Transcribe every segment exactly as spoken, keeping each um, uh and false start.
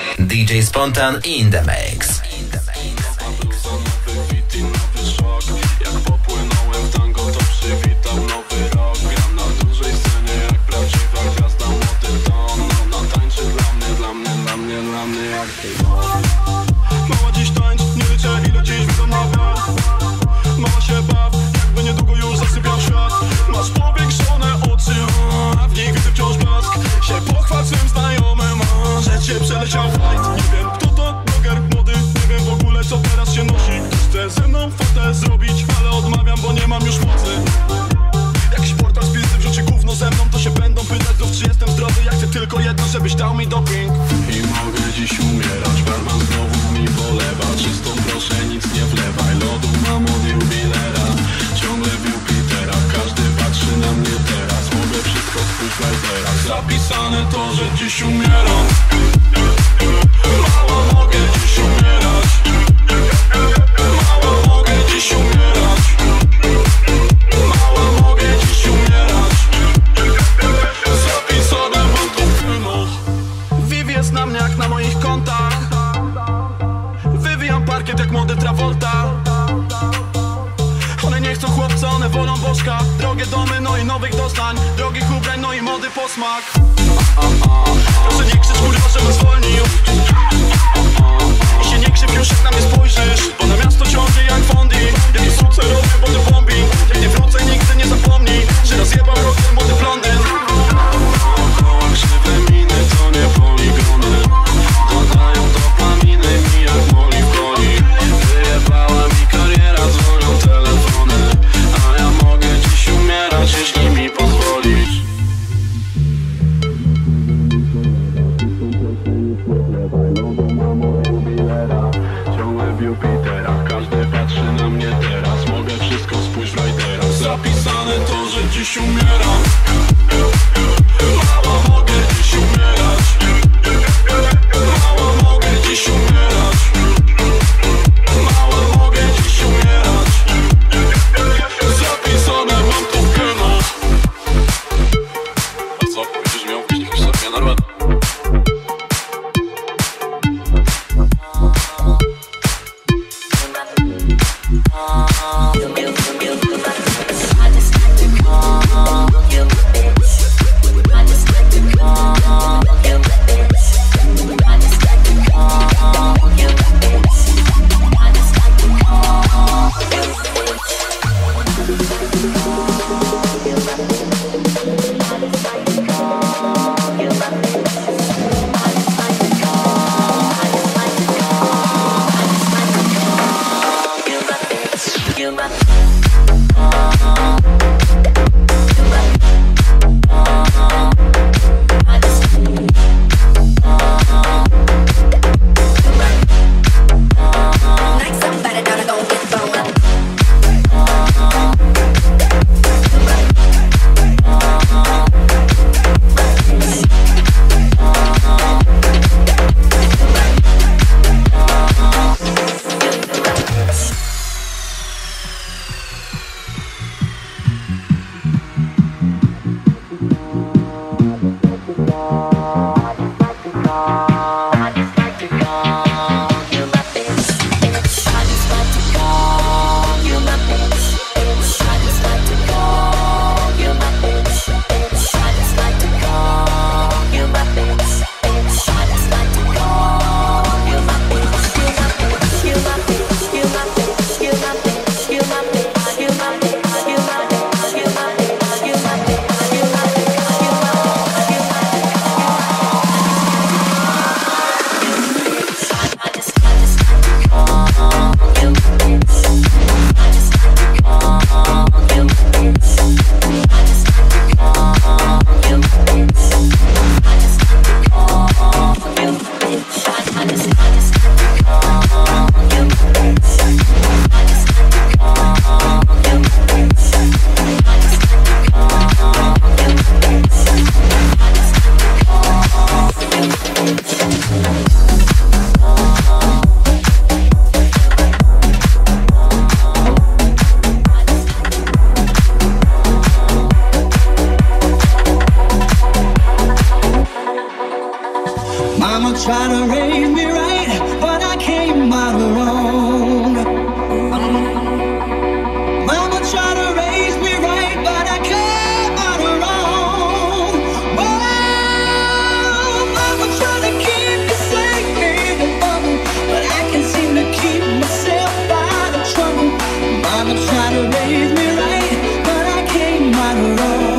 D J Spontan in the mix. Jak popłynąłem w tango, to przywitał nowy rok. Gram na dużej scenie jak prawdziwa gwiazda, młody ton. Ona tańczy dla mnie, dla mnie, dla mnie, dla mnie jak ty. Mała dziś tańcz, nie liczę ile dziś widzą na bar. Mała się baw, jakby niedługo już zasypiał świat. Masz powiększone oczy, a w nich widzę wciąż blask. Się pochwal swym znajomym, a że cię przeleciał flight. Nie wiem kto to, bloger młody, nie wiem w ogóle co teraz się nosi. Chce ze mną fotę zrobić, ale odmawiam, bo nie mam już mocy. Jakiś portal z pizdy wrzuci gówno ze mną, to się będą pytać znów, czy jestem zdrowy. Ja chcę tylko jedno, żebyś dał mi doping. I mogę dziś umierać, barman znowu mi polewa. Czystą proszę, nic nie wlewaj, lodu mam od jubilera. Ciągle bił Petera, każdy patrzy na mnie teraz. Mogę wszystko spójrz teraz. Zapisane to, że dziś umieram. Mała, mogę dziś umierać. Mała, mogę dziś umierać. Mała, mogę dziś umierać. Zapisane mam to w filmach. Viv jest na mnie jak na moich kontach. Wywijam parkiet jak młody Travolta. One nie chcą chłopca, one wolą bożka. Drogie domy, no i nowych doznań. Drogich ubrań, no i mody posmak. Proszę nie krzycz kurwa, żebym zwolnił. I się nie krzyw już jak na mnie spojrzysz, bo na miasto ciąży jak Fondi. Jakie suce robię, bo ty bombi. Jak nie wrócę, nigdy nie zapomnij, że rozjebał rokiem młody blondyn. Dookoła krzywe miny, to nie poligony. Dodają dopaminy mi jak moli w koni. Wyjebała mi kariera, dzwonią telefony. A ja mogę dziś umierać, jeśli mi pozwolisz. Ciągle bił Petera, każdy patrzy na mnie teraz. Mogę wszystko, spójrz teraz. Zapisane to, że dziś umieram. Mała, mogę dziś umierać. Mała, mogę dziś umierać. Mała, mogę dziś umierać. Zapisane mam to w genach. A co, będziesz miał jakiś sobie narwę? I just like to call you. Mama tried to raise me right, but I came out wrong. Mama tried to raise me right, but I came out wrong. Well, Mama tried to keep me safe in the bubble, but I can't seem to keep myself out of trouble. Mama tried to raise me right, but I came out wrong.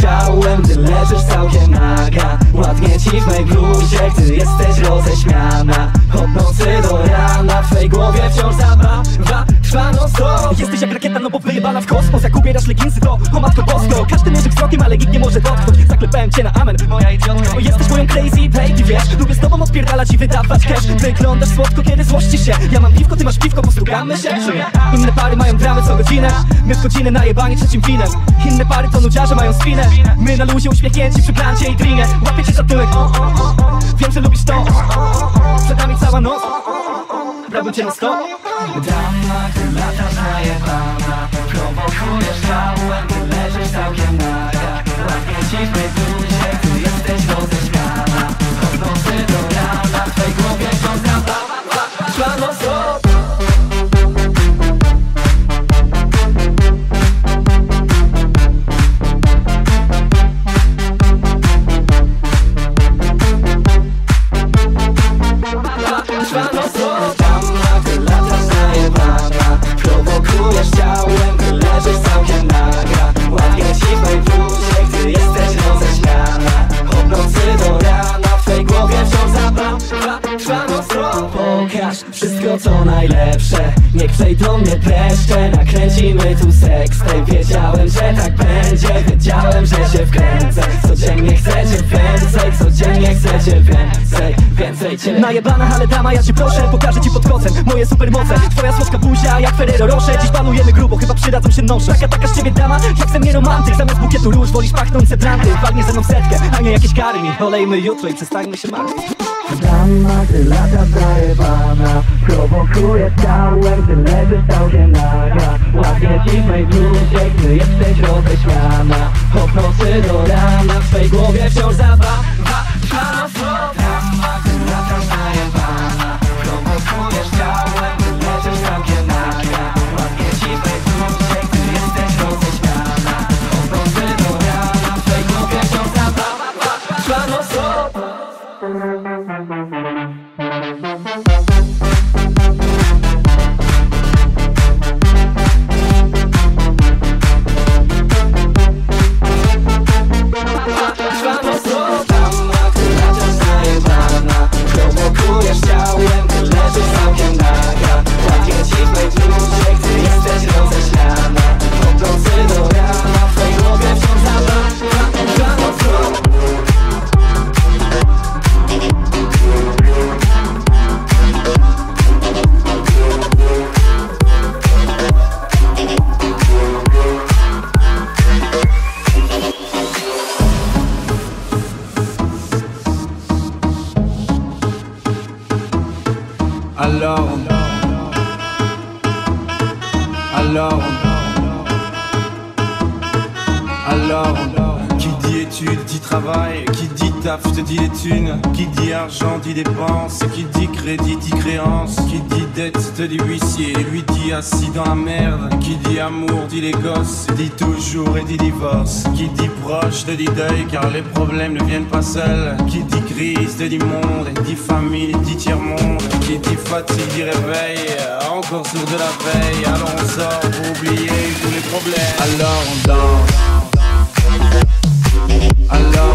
ciałem, gdy leżysz całkiem naga. Ładnie ci w mej bluzie, gdy jesteś roześmiana. Od nocy do rana w twej głowie wciąż zabawa trwa non stop. Jesteś jak rakieta, no bo wyjebana w kosmos. Jak ubierasz leginsy, to o matko bosko. Każdy mierzy wzrokiem, ale nikt nie może dotknąć. Zaklepałem cię na amen, moja idiotko. Jesteś moją crazy baby, wiesz. Lubię z tobą odpierdalać i wydawać cash. Wyglądasz słodko, kiedy złościsz się. Ja mam piwko, ty masz piwko, postukamy się. Inne pary mają dramy co godzinę. My w godzinę najebani trzecim winem. Inne pary to nudziarze mają spinę. My na luzie uśmiechnięci przy plancie i drinie. Łapię cię za tyłek, wiem, że lubisz to. Przed nami cała noc, brałbym cię na sto. Dama, ty latasz najebana. Prowokujesz całym, ty leżysz całkiem naga. Ładnie ci w mej bluzie, ty jesteś roześmiana. Od nocy do rana w twej głowie wciąż zabawa trwa non stop. Prowokujesz ciałem, gdy leżysz całkiem naga. Ładnie ci w mej bluzie, gdy jesteś roześmiana. Od nocy do rana w twej głowie wciąż zabawa trwa non stop. Pokaż wszystko co najlepsze, niech przejdą mnie dreszcze. Nakręcimy tu sekstej. Wiedziałem, że tak będzie, wiedziałem, że się wkręcę. Codziennie chcecie więcej, codziennie chcecie więcej, więcej cię. Najebana, ale dama, ja cię proszę, pokażę ci pod kocem moje supermoce. Twoja słodka buzia jak Ferrero Rocher. Dziś panujemy grubo, chyba przydadzą się nosze. Taka, taka z ciebie dama, jak ze mnie romantyk. Zamiast bukietu róż wolisz pachnące branty. Walnie ze mną setkę, a nie jakieś kary mi. Olejmy jutro i przestańmy się martwić. Dama, gdy lata zajebana. Prowokuje ciałem, gdy leżysz całkiem naga. Ładnie ci w mej bluzie, gdy jesteś roześmiana. Od nocy do rana w twej głowie wciąż zabawa trwa non stop. Dama, gdy lata zajebana. Prowokujesz ciałem, gdy leżysz całkiem naga. Ładnie ci w mej bluzie, gdy jesteś roześmiana. Od nocy do rana w twej głowie wciąż zabawa trwa non stop. Prowokujesz ciałem, gdy leżysz całkiem naga. Ładnie ci w mej bluzie, gdy jesteś roześmiana. Od nocy do rana w twej głowie wciąż zabawa trwa non stop. Alors, alors, alors, qui dit études dit travail, qui dit taf te dit les thunes, qui dit argent dit dépenses, qui dit crédit dit créance, qui dit dette te dit huissier, lui dit assis dans la merde, qui dit amour dit les gosses, dit toujours et dit divorce, qui dit proche te dit deuil car les problèmes ne viennent pas seuls, qui dit crise te dit monde, dit famille dit tiers-monde, qui dit fatigue dit réveil, encore sourd de la veille, alors on sort pour oublier tous les problèmes, alors on danse. Alors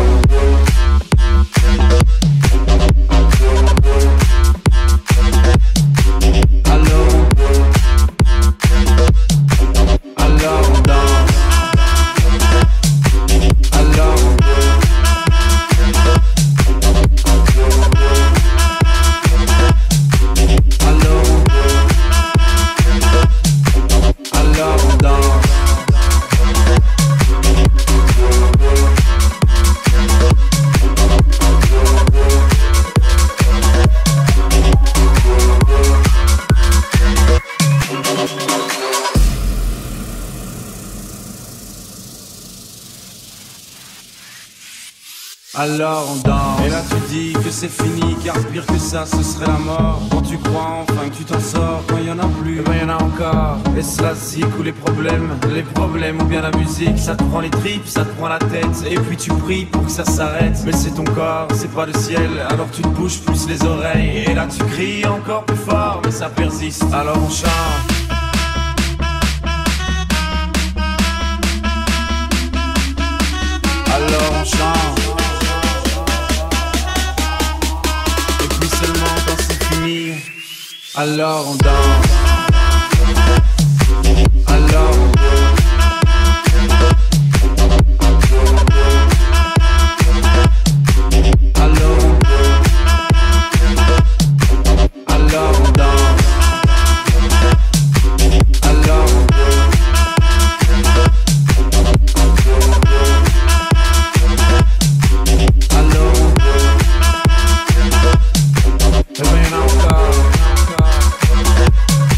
Alors on danse. Et là tu dis que c'est fini, car pire que ça ce serait la mort. Quand tu crois enfin que tu t'en sors, quand il y en a plus, ben y en a encore. Est-ce la zik ou les problèmes, les problèmes ou bien la musique? Ça te prend les tripes, ça te prend la tête, et puis tu pries pour que ça s'arrête. Mais c'est ton corps, c'est pas le ciel, alors tu te bouges plus les oreilles. Et là tu cries encore plus fort, mais ça persiste, alors on chante. alors on chante. Et puis seulement quand c'est fini, alors on danse. Alors on Alors, alors on danse. Alors, alors, et bien encore.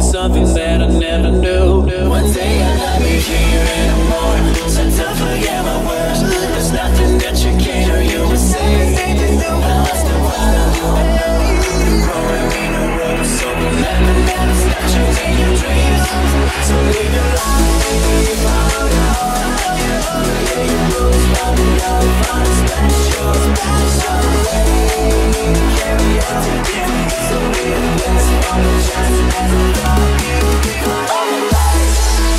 something that I never knew. One day I'll not be here anymore, so don't forget my words. There's nothing that you can't or you will say. I lost the wild, growing in a road, so remember that it's not changing your dreams. So leave your life out, yeah, your rules, but love, fun, special, special way. Carry on, so be the best for the chance as a thought you be part of the life.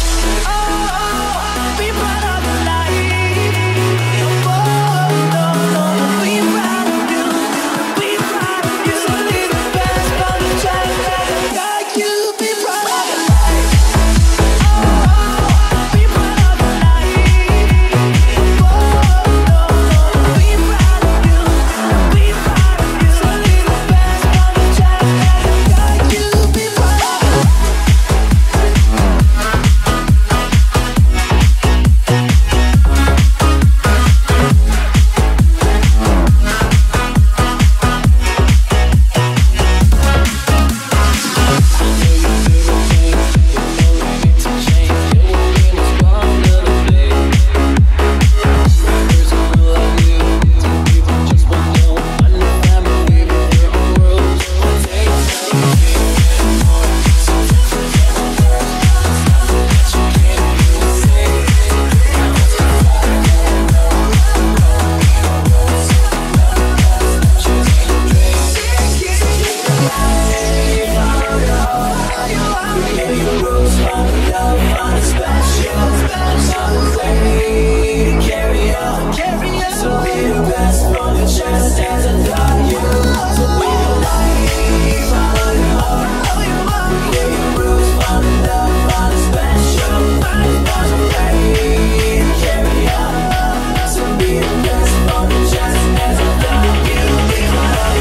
Oh, be part of the life. Oh, no, no, be proud of you, be proud of you. So be the best for the chance as a thought you be proud of the life. Oh, be proud of the life. Oh, no, no, be proud of you, be proud of you. So be the best for the chance as a thought you be proud of the life.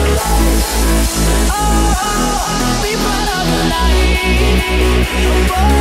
Oh, be part of the life.